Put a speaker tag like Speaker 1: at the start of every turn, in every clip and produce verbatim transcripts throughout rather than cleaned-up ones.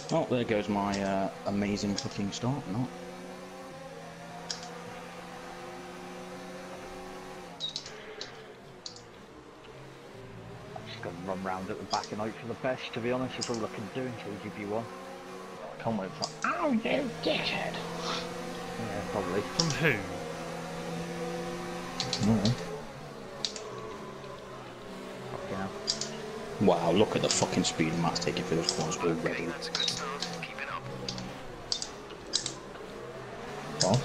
Speaker 1: Oh, there goes my uh, amazing fucking start. Not.
Speaker 2: I'm just gonna run round at the back and hope for the best. To be honest, it's all I can do until G P one. I can't wait for. Oh, you dickhead! Yeah, probably.
Speaker 3: From who?
Speaker 1: Mm.
Speaker 2: Fucking hell.
Speaker 1: Wow, look at the fucking speed Matt's taking through those corners already.
Speaker 4: Okay, that's a good start. Keep it up.
Speaker 1: What?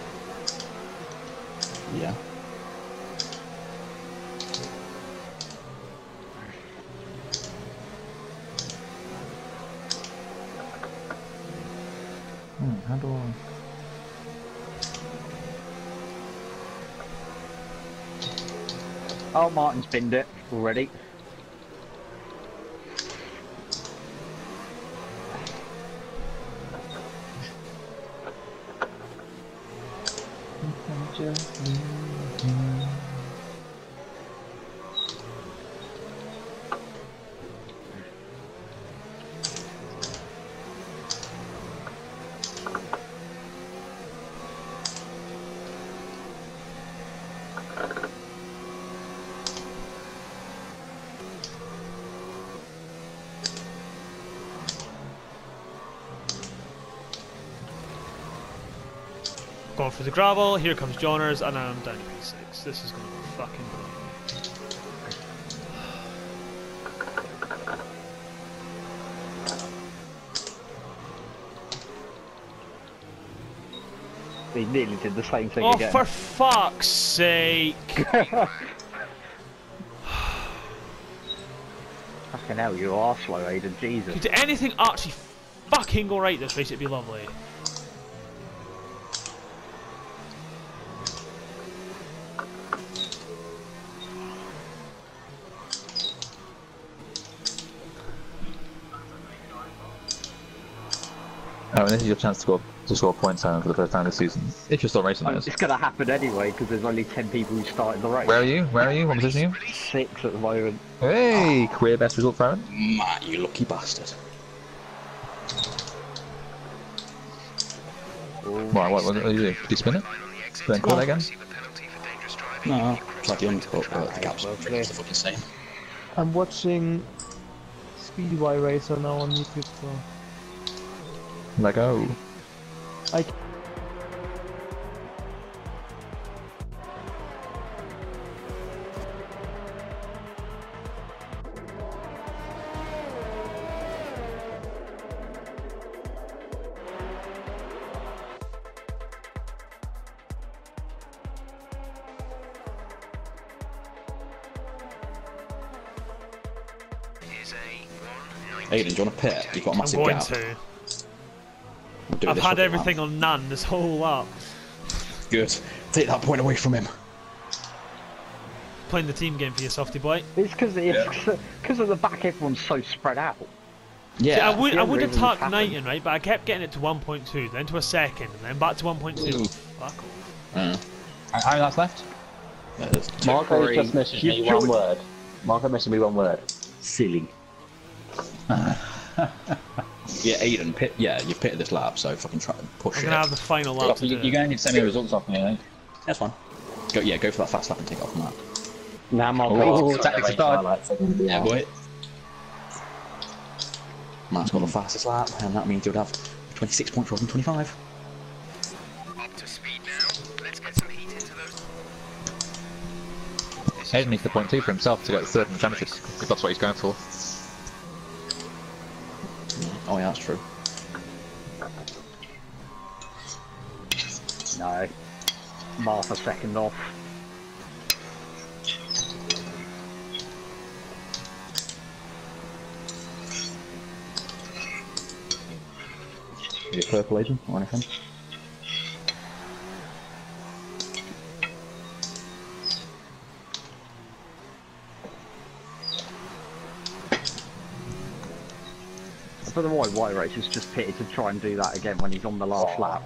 Speaker 1: Yeah.
Speaker 5: Hmm, how do I...
Speaker 2: Oh, Martin's binned it already.
Speaker 3: Going for the gravel, here comes Johners, and I'm down to P six. This is going to be fucking brilliant.
Speaker 2: He nearly did the same thing
Speaker 3: Oh,
Speaker 2: again.
Speaker 3: for fuck's sake!
Speaker 2: Fucking hell, you are slow, Aiden. Jesus.
Speaker 3: Could anything actually fucking go right this race, it'd be lovely.
Speaker 5: Oh, and this is your chance to score to score points home for the first time this season. If you're still racing
Speaker 2: Oh,
Speaker 5: those.
Speaker 2: it's gonna happen anyway because there's only ten people who started the race.
Speaker 5: Where are you? Where are you? What position are you?
Speaker 2: Six at the moment.
Speaker 5: Hey, career best result for Aaron.
Speaker 1: Matt, you lucky bastard.
Speaker 5: Right, what, what do you do? Do you spin it? Then call it again?
Speaker 1: No, it's like the undercut, but the gap's pretty much the fucking same.
Speaker 6: I'm watching Speedway Racer now on YouTube, so
Speaker 5: Let go.
Speaker 6: I
Speaker 1: Aiden, do you want to pit? You've got a
Speaker 3: I'm
Speaker 1: massive
Speaker 3: going
Speaker 1: gap.
Speaker 3: to.
Speaker 1: We'll do
Speaker 3: I've
Speaker 1: this
Speaker 3: had
Speaker 1: for
Speaker 3: everything on none this whole lap.
Speaker 1: that. Good. Take that point away from him.
Speaker 3: Playing the team game for you, softy boy.
Speaker 2: It's because it's because of the back. Everyone's so spread out.
Speaker 1: Yeah.
Speaker 3: See, I would,
Speaker 2: the
Speaker 3: I
Speaker 2: only
Speaker 3: would
Speaker 2: reason
Speaker 3: attack
Speaker 2: it's happened.
Speaker 3: Knighton, right? But I kept getting it to one point two, then to a second, and then back to one point two.
Speaker 1: Ooh.
Speaker 3: Fuck off.
Speaker 1: Uh,
Speaker 5: How many laps left?
Speaker 1: yeah, there's two.
Speaker 7: Marco
Speaker 2: Three.
Speaker 7: just messaged
Speaker 2: You've
Speaker 7: me one
Speaker 2: joined-
Speaker 7: word. Marco messaged me one word.
Speaker 2: Silly.
Speaker 1: Yeah, Aiden, pit. Yeah, you've pitted this lap, so fucking try and push
Speaker 3: I'm
Speaker 1: it.
Speaker 3: gonna have the final lap to
Speaker 7: You,
Speaker 3: do
Speaker 7: you're
Speaker 3: it.
Speaker 7: going to need to send me the results off me, I think.
Speaker 1: That's fine. Go, yeah, go for that fast lap and take off from that.
Speaker 2: Now Marco.
Speaker 5: Oh, tactics are started.
Speaker 7: Highlights, they're gonna be
Speaker 1: Yeah,
Speaker 7: out.
Speaker 1: boy. Matt's got the fastest lap, and that means you'll have twenty-six points rather than twenty-five.
Speaker 4: Up to speed now. Let's get some heat into those.
Speaker 5: Hayden needs the point two for himself to get third in the championship, if that's what he's going for.
Speaker 1: Oh yeah, that's true.
Speaker 2: No. Martha second off.
Speaker 1: Is it purple agent or anything?
Speaker 2: I don't know why White Race is just pitted to try and do that again when he's on the last lap.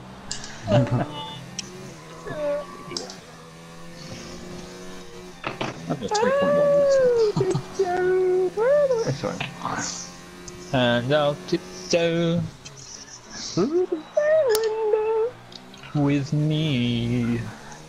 Speaker 1: That was three point one.
Speaker 5: Sorry. And I'll tiptoe.
Speaker 6: through the window with me.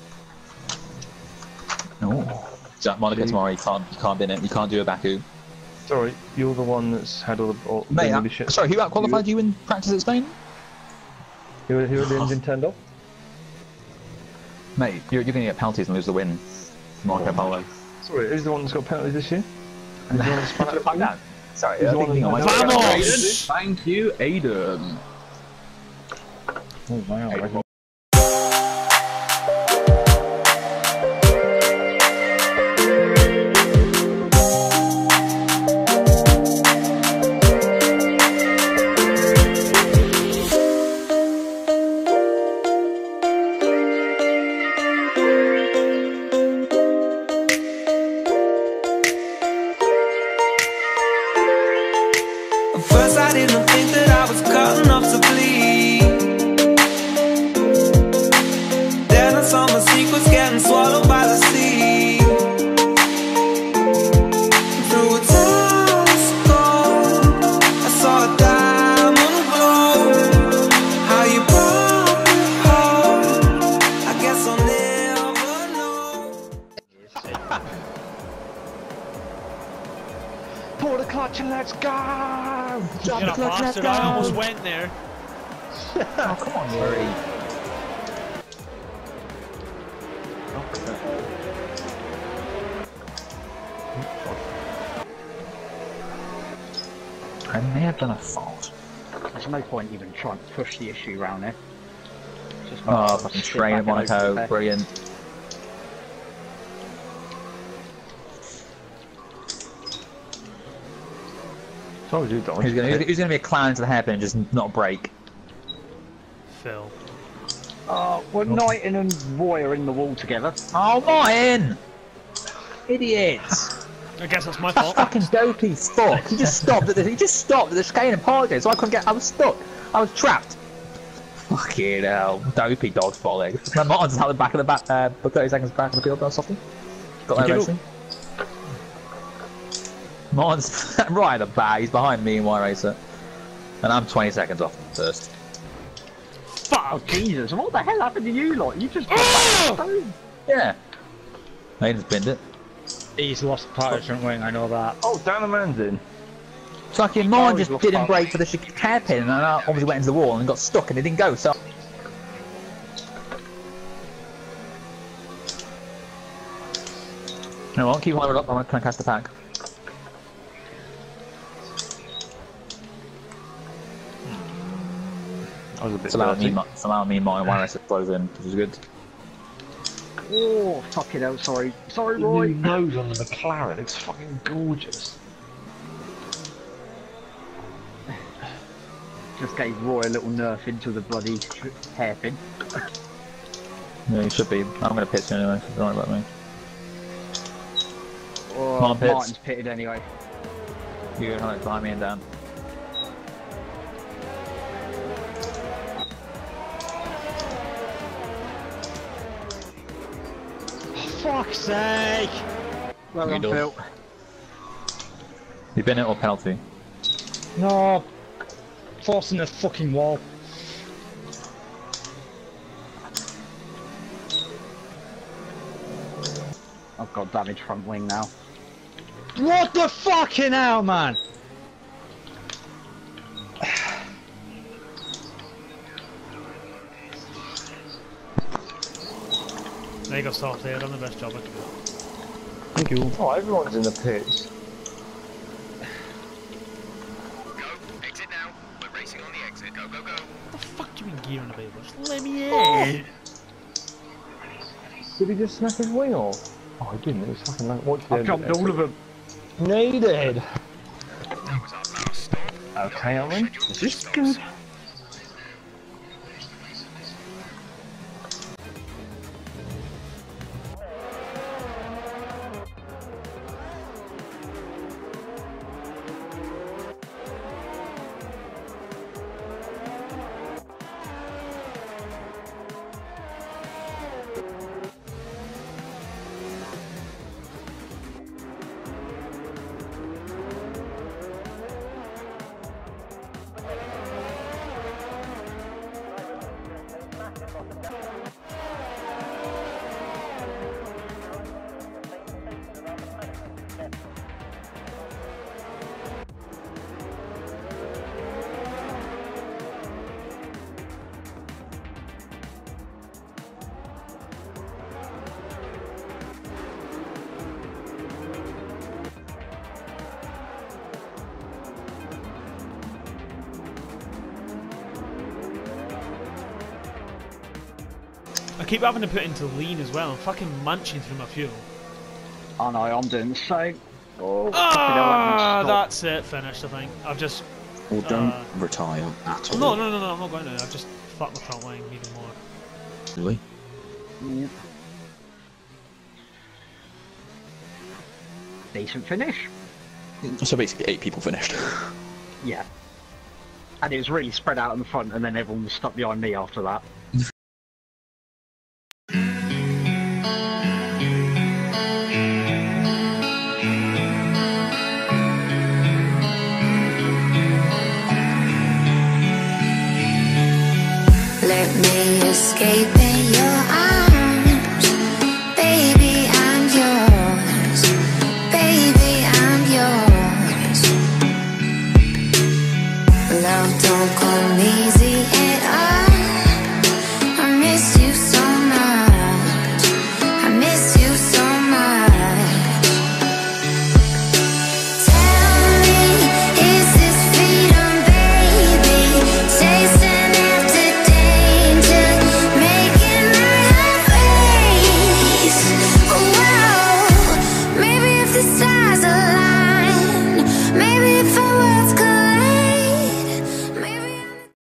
Speaker 5: Oh. Jack Monica tomorrow, you can't, you can't bin it, you can't do a Baku.
Speaker 6: Sorry, you're the one that's had all the, all
Speaker 5: Mate,
Speaker 6: the
Speaker 5: uh,
Speaker 6: shit.
Speaker 5: sorry, who out-qualified you in practice at Spain?
Speaker 6: Who, who had the engine turned off?
Speaker 5: Mate, you're, you're going to get penalties and lose the win. Marco Polo.
Speaker 6: Sorry, who's the one that's got penalties this year? Who's the one that's spun out?
Speaker 5: Fuck that. Sorry,
Speaker 6: Who's
Speaker 5: I
Speaker 6: the
Speaker 5: think
Speaker 6: one
Speaker 5: on my
Speaker 6: that's-
Speaker 3: Vamos!
Speaker 5: Thank you, Aiden.
Speaker 6: Oh wow.
Speaker 5: Aiden.
Speaker 8: First I didn't think that I was cutting off to bleed. Then I saw my secrets getting swallowed by the sea. Through a telescope I saw a diamond glow. How you broke my heart, I guess I'll never know.
Speaker 6: Pull the clutch and let's go!
Speaker 3: You're not bastard, I almost went there.
Speaker 5: Oh, come on, Yuri. I may have done a fault.
Speaker 2: There's no point even trying to push the issue around there. It's just
Speaker 5: Oh,
Speaker 2: sit
Speaker 5: fucking
Speaker 2: back
Speaker 5: train at
Speaker 2: and hope for the
Speaker 5: Monaco,
Speaker 2: best.
Speaker 5: brilliant.
Speaker 6: Told you, Dodge.
Speaker 5: Who's gonna, who's, who's gonna be a clown to the hairpin and just not break?
Speaker 3: Phil.
Speaker 2: Oh, we're Knighton and Roy are in the wall together.
Speaker 5: Oh, Martin! Idiots!
Speaker 3: I guess that's my
Speaker 5: That
Speaker 3: fault.
Speaker 5: fucking dopey fuck! He just stopped at the, he just stopped at the chicane and parked, so I couldn't get, I was stuck. I was trapped. Fucking hell, dopey dog folly. My Martin's out the back of the back, uh, for thirty seconds back of the field, softy. Got there eventually. Martin's right at the back, he's behind me in Y Racer. And I'm twenty seconds off first.
Speaker 2: Oh Jesus, what the hell happened to you lot? You just got back stone.
Speaker 5: Yeah. Aiden's binned it.
Speaker 9: He's lost part of the front wing, I know that.
Speaker 6: Oh, Dan the man's in.
Speaker 5: Fucking Martin
Speaker 2: Oh,
Speaker 5: just
Speaker 2: he's
Speaker 5: didn't
Speaker 2: lost
Speaker 5: brake for the ch- hairpin and I obviously went into the wall and got stuck and it didn't go, so... No, I'll keep my up, I'm gonna cast the pack.
Speaker 6: I was a bit
Speaker 5: It's allowing me,
Speaker 6: dirty.
Speaker 5: Ma- it's allowing me and Martin Y Racer to close in, which is good.
Speaker 2: Oh, fucking hell, sorry. Sorry,
Speaker 6: The
Speaker 2: Roy.
Speaker 6: new nose on the McLaren, it's fucking gorgeous.
Speaker 2: Just gave Roy a little nerf into the bloody hairpin.
Speaker 5: Yeah, you should be. I'm gonna pitch anyway, so don't worry about me.
Speaker 2: Oh,
Speaker 5: Come on, Pitts.
Speaker 2: Martin's pitted anyway.
Speaker 5: You're gonna behind me and down.
Speaker 9: Fuck's sake!
Speaker 2: Well
Speaker 5: You
Speaker 2: done,
Speaker 5: do.
Speaker 2: Phil.
Speaker 5: You bin it or penalty?
Speaker 9: No! Forcing the fucking wall.
Speaker 2: I've got damaged front wing now.
Speaker 9: What the fucking hell, man?
Speaker 3: There you go, soft there, done the best job I could do.
Speaker 6: Thank you. Oh, everyone's in the pits.
Speaker 4: Go, exit now. We're racing on the exit. Go, go, go.
Speaker 3: What the fuck do you mean gear on the baby? Just let me in!
Speaker 6: Oh. Did he just snap his wing off? Oh, he didn't. It was fucking like, watch the
Speaker 2: I've
Speaker 6: end
Speaker 2: jumped
Speaker 6: of it.
Speaker 2: all of them.
Speaker 6: Needed.
Speaker 4: That was our last stop.
Speaker 6: Okay, Alan.
Speaker 4: Scheduled
Speaker 6: This is
Speaker 4: stops.
Speaker 6: good.
Speaker 3: keep having to put into lean as well. I'm fucking munching through my fuel.
Speaker 2: I know, I'm doing the same. Oh,
Speaker 3: Ah, that's it. Finished, I think. I've just...
Speaker 1: Or don't
Speaker 3: uh,
Speaker 1: retire at all.
Speaker 3: No, no, no, no, I'm not going to. I've just fucked my front wing even more.
Speaker 1: Really?
Speaker 2: Yeah. Decent finish.
Speaker 1: So basically eight people finished.
Speaker 2: Yeah. And it was really spread out in the front, and then everyone was stuck behind me after that.
Speaker 8: Let me escape in your arms. Baby, I'm yours. Baby, I'm yours. Love don't come easy at all. I miss you so much. I miss you so much. Tell me, is this freedom, baby? Chasing after danger, making my heart race. Whoa, maybe if the sun